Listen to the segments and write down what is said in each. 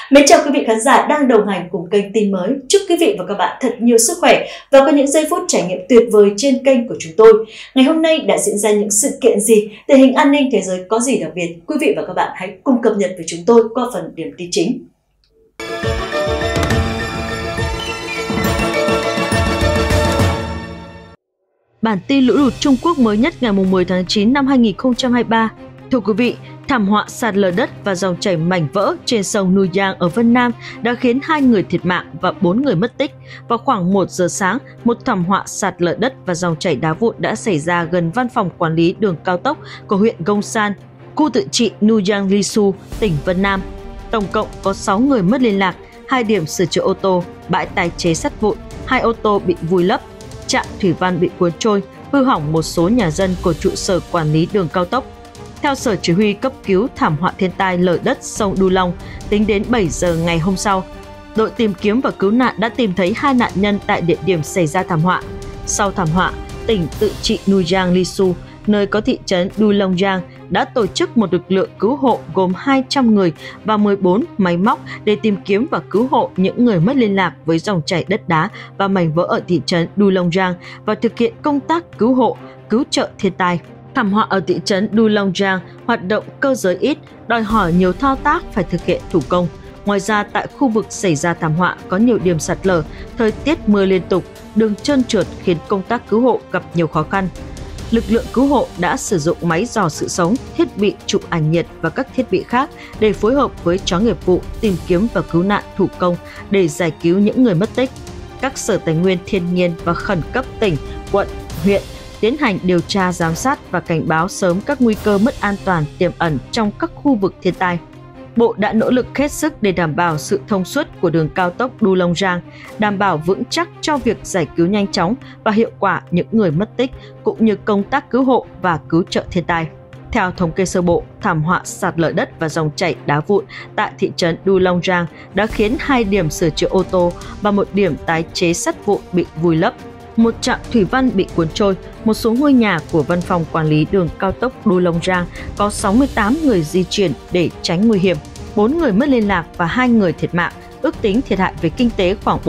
Mến chào quý vị khán giả đang đồng hành cùng kênh Tin Mới. Chúc quý vị và các bạn thật nhiều sức khỏe và có những giây phút trải nghiệm tuyệt vời trên kênh của chúng tôi. Ngày hôm nay đã diễn ra những sự kiện gì, tình hình an ninh thế giới có gì đặc biệt? Quý vị và các bạn hãy cùng cập nhật với chúng tôi qua phần điểm tin chính. Bản tin lũ lụt Trung Quốc mới nhất ngày 10 tháng 9 năm 2023. Thưa quý vị, thảm họa sạt lở đất và dòng chảy mảnh vỡ trên sông Nu Giang ở Vân Nam đã khiến 2 người thiệt mạng và 4 người mất tích. Vào khoảng 1 giờ sáng, một thảm họa sạt lở đất và dòng chảy đá vụn đã xảy ra gần văn phòng quản lý đường cao tốc của huyện Gongsan, khu tự trị Nu Giang Lisu, tỉnh Vân Nam. Tổng cộng có 6 người mất liên lạc, 2 điểm sửa chữa ô tô, bãi tái chế sắt vụn, 2 ô tô bị vùi lấp, trạm thủy văn bị cuốn trôi, hư hỏng một số nhà dân của trụ sở quản lý đường cao tốc. Theo Sở Chỉ huy cấp cứu thảm họa thiên tai lở đất sông Du Long, tính đến 7 giờ ngày hôm sau, đội tìm kiếm và cứu nạn đã tìm thấy 2 nạn nhân tại địa điểm xảy ra thảm họa. Sau thảm họa, tỉnh tự trị Nu Giang Lisu, nơi có thị trấn Du Long Giang, đã tổ chức một lực lượng cứu hộ gồm 200 người và 14 máy móc để tìm kiếm và cứu hộ những người mất liên lạc với dòng chảy đất đá và mảnh vỡ ở thị trấn Du Long Giang và thực hiện công tác cứu hộ, cứu trợ thiên tai. Thảm họa ở thị trấn Du Long Giang hoạt động cơ giới ít, đòi hỏi nhiều thao tác phải thực hiện thủ công. Ngoài ra, tại khu vực xảy ra thảm họa có nhiều điểm sạt lở, thời tiết mưa liên tục, đường trơn trượt khiến công tác cứu hộ gặp nhiều khó khăn. Lực lượng cứu hộ đã sử dụng máy dò sự sống, thiết bị chụp ảnh nhiệt và các thiết bị khác để phối hợp với chó nghiệp vụ tìm kiếm và cứu nạn thủ công để giải cứu những người mất tích. Các sở tài nguyên thiên nhiên và khẩn cấp tỉnh, quận, huyện tiến hành điều tra giám sát và cảnh báo sớm các nguy cơ mất an toàn tiềm ẩn trong các khu vực thiên tai. Bộ đã nỗ lực hết sức để đảm bảo sự thông suốt của đường cao tốc Du Long Giang, đảm bảo vững chắc cho việc giải cứu nhanh chóng và hiệu quả những người mất tích, cũng như công tác cứu hộ và cứu trợ thiên tai. Theo thống kê sơ bộ, thảm họa sạt lở đất và dòng chảy đá vụn tại thị trấn Du Long Giang đã khiến 2 điểm sửa chữa ô tô và 1 điểm tái chế sắt vụn bị vùi lấp, một trạm thủy văn bị cuốn trôi, một số ngôi nhà của văn phòng quản lý đường cao tốc Du Long Giang có 68 người di chuyển để tránh nguy hiểm, 4 người mất liên lạc và 2 người thiệt mạng, ước tính thiệt hại về kinh tế khoảng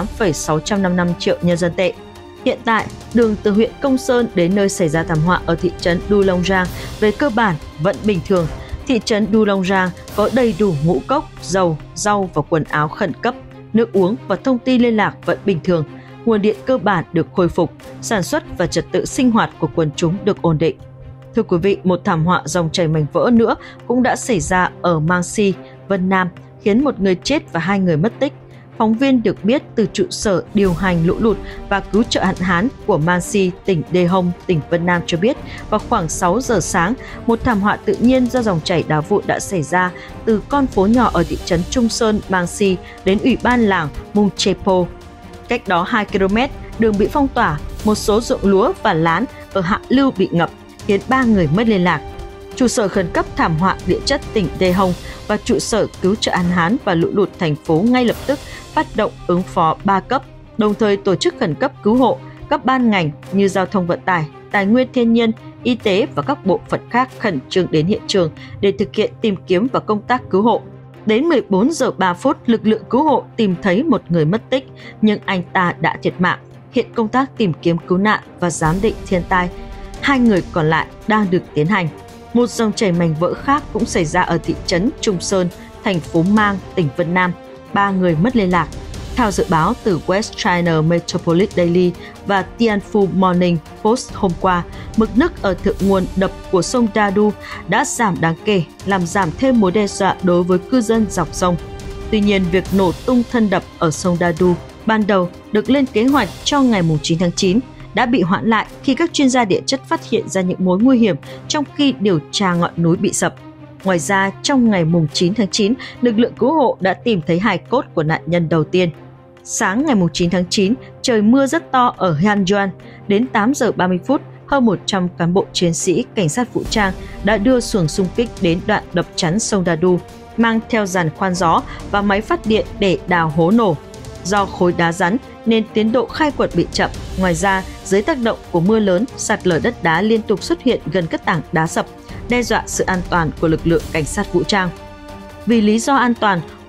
48,655 triệu nhân dân tệ. Hiện tại, đường từ huyện Công Sơn đến nơi xảy ra thảm họa ở thị trấn Du Long Giang về cơ bản vẫn bình thường. Thị trấn Du Long Giang có đầy đủ ngũ cốc, dầu, rau và quần áo khẩn cấp, nước uống và thông tin liên lạc vẫn bình thường. Nguồn điện cơ bản được khôi phục, sản xuất và trật tự sinh hoạt của quần chúng được ổn định. Thưa quý vị, một thảm họa dòng chảy mảnh vỡ nữa cũng đã xảy ra ở Mang Si, Vân Nam, khiến 1 người chết và 2 người mất tích. Phóng viên được biết từ trụ sở điều hành lũ lụt và cứu trợ hạn hán của Mang Si, tỉnh Đê Hông, tỉnh Vân Nam cho biết, vào khoảng 6 giờ sáng, một thảm họa tự nhiên do dòng chảy đá vụn đã xảy ra từ con phố nhỏ ở thị trấn Trung Sơn, Mang Si đến ủy ban làng Mung Chepo. Cách đó 2 km, đường bị phong tỏa, một số ruộng lúa và lán ở hạ lưu bị ngập, khiến 3 người mất liên lạc. Trụ sở khẩn cấp thảm họa địa chất tỉnh Đê Hông và trụ sở cứu trợ hạn hán và lũ lụt thành phố ngay lập tức phát động ứng phó 3 cấp, đồng thời tổ chức khẩn cấp cứu hộ các ban ngành như giao thông vận tải, tài nguyên thiên nhiên, y tế và các bộ phận khác khẩn trương đến hiện trường để thực hiện tìm kiếm và công tác cứu hộ. Đến 14 giờ 3 phút, lực lượng cứu hộ tìm thấy 1 người mất tích, nhưng anh ta đã thiệt mạng. Hiện công tác tìm kiếm cứu nạn và giám định thiên tai, 2 người còn lại đang được tiến hành. Một dòng chảy mảnh vỡ khác cũng xảy ra ở thị trấn Trung Sơn, thành phố Mang, tỉnh Vân Nam. 3 người mất liên lạc. Theo dự báo từ West China Metropolis Daily và Tianfu Morning Post hôm qua, mực nước ở thượng nguồn đập của sông Dadu đã giảm đáng kể, làm giảm thêm mối đe dọa đối với cư dân dọc sông. Tuy nhiên, việc nổ tung thân đập ở sông Dadu ban đầu được lên kế hoạch cho ngày 9 tháng 9 đã bị hoãn lại khi các chuyên gia địa chất phát hiện ra những mối nguy hiểm trong khi điều tra ngọn núi bị sập. Ngoài ra, trong ngày 9 tháng 9, lực lượng cứu hộ đã tìm thấy hài cốt của nạn nhân đầu tiên. Sáng ngày 9 tháng 9, trời mưa rất to ở Hyeonggwan. Đến 8 giờ 30 phút, hơn 100 cán bộ chiến sĩ cảnh sát vũ trang đã đưa xuồng xung kích đến đoạn đập chắn sông Dadu, mang theo giàn khoan gió và máy phát điện để đào hố nổ. Do khối đá rắn nên tiến độ khai quật bị chậm. Ngoài ra, dưới tác động của mưa lớn, sạt lở đất đá liên tục xuất hiện gần các tảng đá sập, đe dọa sự an toàn của lực lượng cảnh sát vũ trang. Vì lý do an toàn,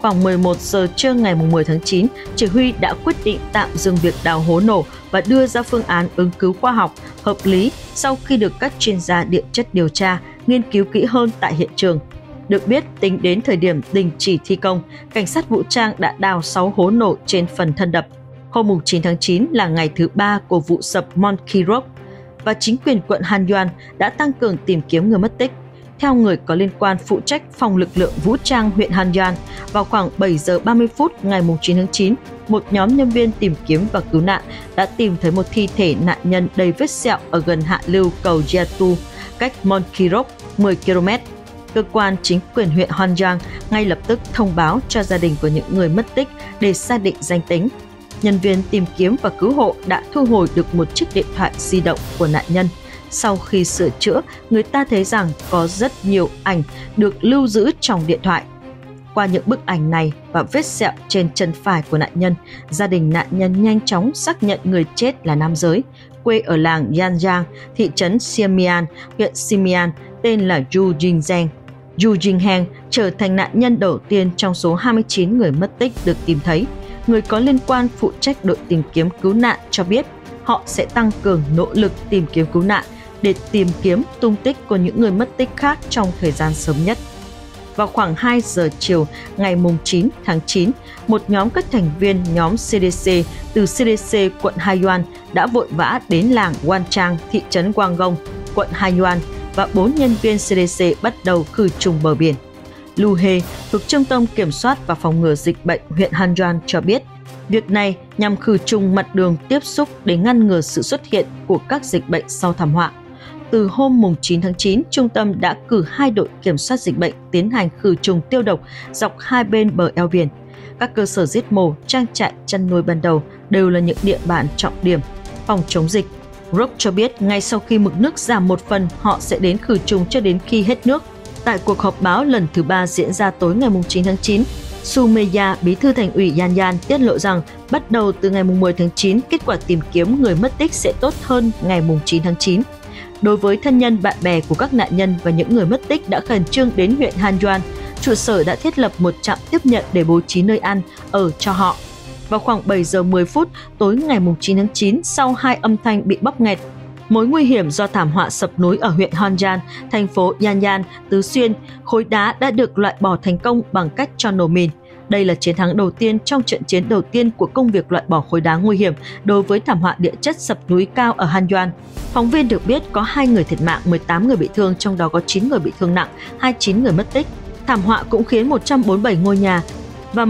Khoảng 11 giờ trưa ngày 10 tháng 9, chỉ huy đã quyết định tạm dừng việc đào hố nổ và đưa ra phương án ứng cứu khoa học, hợp lý sau khi được các chuyên gia địa chất điều tra, nghiên cứu kỹ hơn tại hiện trường. Được biết, tính đến thời điểm đình chỉ thi công, cảnh sát vũ trang đã đào 6 hố nổ trên phần thân đập. Hôm 9 tháng 9 là ngày thứ 3 của vụ sập Monkey Rock và chính quyền quận Hanyuan đã tăng cường tìm kiếm người mất tích. Theo người có liên quan phụ trách phòng lực lượng vũ trang huyện Hanyuan, vào khoảng 7 giờ 30 phút ngày 9 tháng 9, một nhóm nhân viên tìm kiếm và cứu nạn đã tìm thấy một thi thể nạn nhân đầy vết sẹo ở gần hạ lưu cầu Jeatu, cách Monkey Rock 10 km. Cơ quan chính quyền huyện Hanyuan ngay lập tức thông báo cho gia đình của những người mất tích để xác định danh tính. Nhân viên tìm kiếm và cứu hộ đã thu hồi được một chiếc điện thoại di động của nạn nhân. Sau khi sửa chữa, người ta thấy rằng có rất nhiều ảnh được lưu giữ trong điện thoại. Qua những bức ảnh này và vết sẹo trên chân phải của nạn nhân, gia đình nạn nhân nhanh chóng xác nhận người chết là nam giới, quê ở làng Yanjiang, thị trấn Xiemian, huyện Xiemian, tên là Yu Jinzheng. Yu Jinheng trở thành nạn nhân đầu tiên trong số 29 người mất tích được tìm thấy. Người có liên quan phụ trách đội tìm kiếm cứu nạn cho biết họ sẽ tăng cường nỗ lực tìm kiếm cứu nạn để tìm kiếm tung tích của những người mất tích khác trong thời gian sớm nhất. Vào khoảng 2 giờ chiều ngày 9 tháng 9, một nhóm các thành viên nhóm CDC từ CDC quận Hanyuan đã vội vã đến làng Wanchang, thị trấn Wanggong, quận Hanyuan và 4 nhân viên CDC bắt đầu khử trùng bờ biển. Lu He, thuộc Trung tâm Kiểm soát và Phòng ngừa Dịch bệnh huyện Hanyuan cho biết, việc này nhằm khử trùng mặt đường tiếp xúc để ngăn ngừa sự xuất hiện của các dịch bệnh sau thảm họa. Từ hôm 9 tháng 9, trung tâm đã cử 2 đội kiểm soát dịch bệnh tiến hành khử trùng tiêu độc dọc hai bên bờ eo biển. Các cơ sở giết mổ, trang trại chăn nuôi ban đầu đều là những địa bàn trọng điểm phòng chống dịch. Rock cho biết ngay sau khi mực nước giảm một phần, họ sẽ đến khử trùng cho đến khi hết nước. Tại cuộc họp báo lần thứ 3 diễn ra tối ngày 9 tháng 9, Su Meya, bí thư thành ủy Yanyan tiết lộ rằng bắt đầu từ ngày 10 tháng 9, kết quả tìm kiếm người mất tích sẽ tốt hơn ngày 9 tháng 9. Đối với thân nhân, bạn bè của các nạn nhân và những người mất tích đã khẩn trương đến huyện Hanyuan, trụ sở đã thiết lập một trạm tiếp nhận để bố trí nơi ăn, ở cho họ. Vào khoảng 7 giờ 10 phút tối ngày 9 tháng 9, sau 2 âm thanh bị bóp nghẹt, mối nguy hiểm do thảm họa sập núi ở huyện Hanyuan, thành phố Yanyan, Tứ Xuyên, khối đá đã được loại bỏ thành công bằng cách cho nổ mìn. Đây là chiến thắng đầu tiên trong trận chiến đầu tiên của công việc loại bỏ khối đá nguy hiểm đối với thảm họa địa chất sập núi cao ở Hanyuan. Phóng viên được biết có 2 người thiệt mạng, 18 người bị thương, trong đó có 9 người bị thương nặng, 29 người mất tích. Thảm họa cũng khiến 147 ngôi nhà và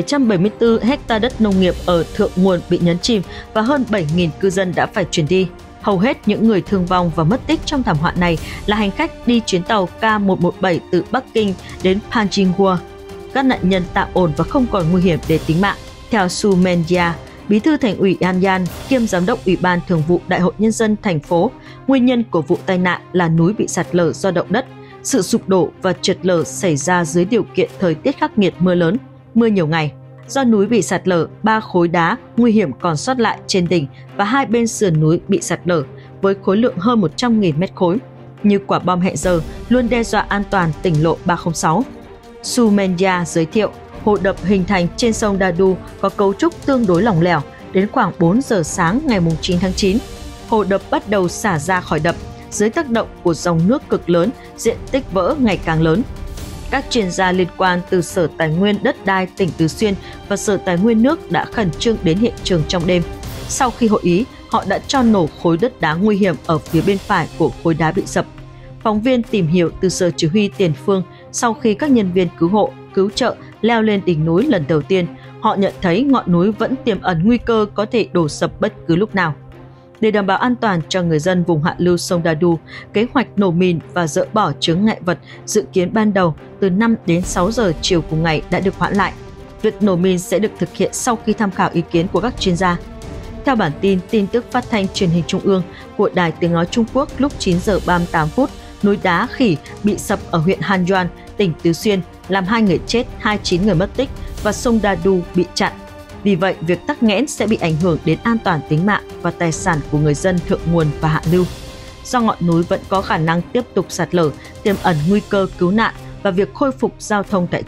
1.774 hecta đất nông nghiệp ở thượng nguồn bị nhấn chìm và hơn 7.000 cư dân đã phải chuyển đi. Hầu hết những người thương vong và mất tích trong thảm họa này là hành khách đi chuyến tàu K117 từ Bắc Kinh đến Panjinghua. Các nạn nhân tạm ổn và không còn nguy hiểm đến tính mạng. Theo Su Meya, bí thư thành ủy Yanyan kiêm giám đốc Ủy ban Thường vụ Đại hội Nhân dân thành phố, nguyên nhân của vụ tai nạn là núi bị sạt lở do động đất. Sự sụp đổ và trượt lở xảy ra dưới điều kiện thời tiết khắc nghiệt mưa lớn, mưa nhiều ngày. Do núi bị sạt lở, 3 khối đá nguy hiểm còn sót lại trên đỉnh và 2 bên sườn núi bị sạt lở với khối lượng hơn 100.000 mét khối, như quả bom hẹn giờ luôn đe dọa an toàn tỉnh lộ 306. Su Meya giới thiệu, hồ đập hình thành trên sông Dadu có cấu trúc tương đối lỏng lẻo. Đến khoảng 4 giờ sáng ngày 9 tháng 9, hồ đập bắt đầu xả ra khỏi đập. Dưới tác động của dòng nước cực lớn, diện tích vỡ ngày càng lớn. Các chuyên gia liên quan từ Sở Tài nguyên Đất đai tỉnh Tứ Xuyên và Sở Tài nguyên nước đã khẩn trương đến hiện trường trong đêm. Sau khi hội ý, họ đã cho nổ khối đất đá nguy hiểm ở phía bên phải của khối đá bị sập. Phóng viên tìm hiểu từ Sở Chỉ huy Tiền phương, sau khi các nhân viên cứu hộ, cứu trợ leo lên đỉnh núi lần đầu tiên, họ nhận thấy ngọn núi vẫn tiềm ẩn nguy cơ có thể đổ sập bất cứ lúc nào. Để đảm bảo an toàn cho người dân vùng hạ lưu sông Dadu, kế hoạch nổ mìn và dỡ bỏ chướng ngại vật dự kiến ban đầu từ 5 đến 6 giờ chiều cùng ngày đã được hoãn lại. Việc nổ mìn sẽ được thực hiện sau khi tham khảo ý kiến của các chuyên gia. Theo bản tin tức phát thanh truyền hình trung ương của Đài Tiếng nói Trung Quốc lúc 9 giờ 38 phút, núi đá khỉ bị sập ở huyện Hanyuan, tỉnh Tứ Xuyên, làm 2 người chết, 29 người mất tích và sông Dadu bị chặn. Vì vậy, việc tắc nghẽn sẽ bị ảnh hưởng đến an toàn tính mạng và tài sản của người dân thượng nguồn và hạ lưu. Do ngọn núi vẫn có khả năng tiếp tục sạt lở, tiềm ẩn nguy cơ cứu nạn và việc khôi phục giao thông tại chỗ,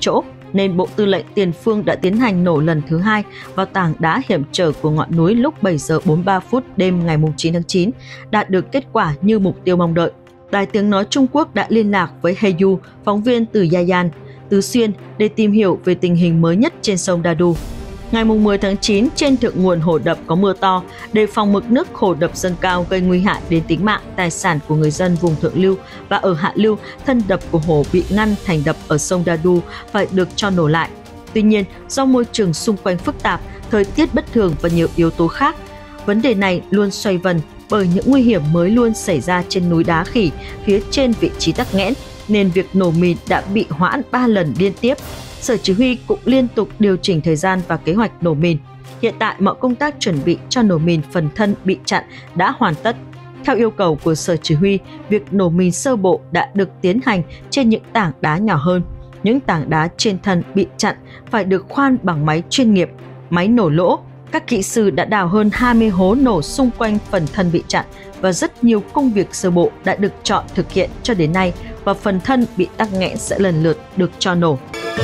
nên Bộ Tư lệnh Tiền phương đã tiến hành nổ lần thứ 2 vào tảng đá hiểm trở của ngọn núi lúc 7 giờ 43 phút đêm ngày 9 tháng 9, đạt được kết quả như mục tiêu mong đợi. Đài Tiếng nói Trung Quốc đã liên lạc với He Yu, phóng viên từ Yayan, Tứ Xuyên để tìm hiểu về tình hình mới nhất trên sông Dadu. Ngày 10 tháng 9, trên thượng nguồn hồ đập có mưa to, đề phòng mực nước hồ đập dâng cao gây nguy hại đến tính mạng, tài sản của người dân vùng thượng lưu, và ở hạ lưu, thân đập của hồ bị ngăn thành đập ở sông Dadu phải được cho nổ lại. Tuy nhiên, do môi trường xung quanh phức tạp, thời tiết bất thường và nhiều yếu tố khác, vấn đề này luôn xoay vần bởi những nguy hiểm mới luôn xảy ra trên núi Đá Khỉ phía trên vị trí tắc nghẽn, nên việc nổ mìn đã bị hoãn 3 lần liên tiếp. Sở Chỉ huy cũng liên tục điều chỉnh thời gian và kế hoạch nổ mìn. Hiện tại, mọi công tác chuẩn bị cho nổ mìn phần thân bị chặn đã hoàn tất. Theo yêu cầu của Sở Chỉ huy, việc nổ mìn sơ bộ đã được tiến hành trên những tảng đá nhỏ hơn. Những tảng đá trên thân bị chặn phải được khoan bằng máy chuyên nghiệp, máy nổ lỗ. Các kỹ sư đã đào hơn 20 hố nổ xung quanh phần thân bị chặn và rất nhiều công việc sơ bộ đã được chọn thực hiện cho đến nay, và phần thân bị tắc nghẽn sẽ lần lượt được cho nổ.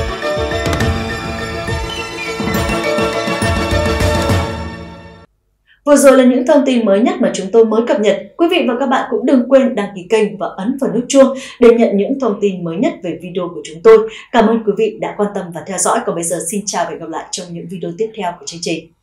Vừa rồi là những thông tin mới nhất mà chúng tôi mới cập nhật. Quý vị và các bạn cũng đừng quên đăng ký kênh và ấn vào nút chuông để nhận những thông tin mới nhất về video của chúng tôi. Cảm ơn quý vị đã quan tâm và theo dõi. Còn bây giờ xin chào và hẹn gặp lại trong những video tiếp theo của chương trình.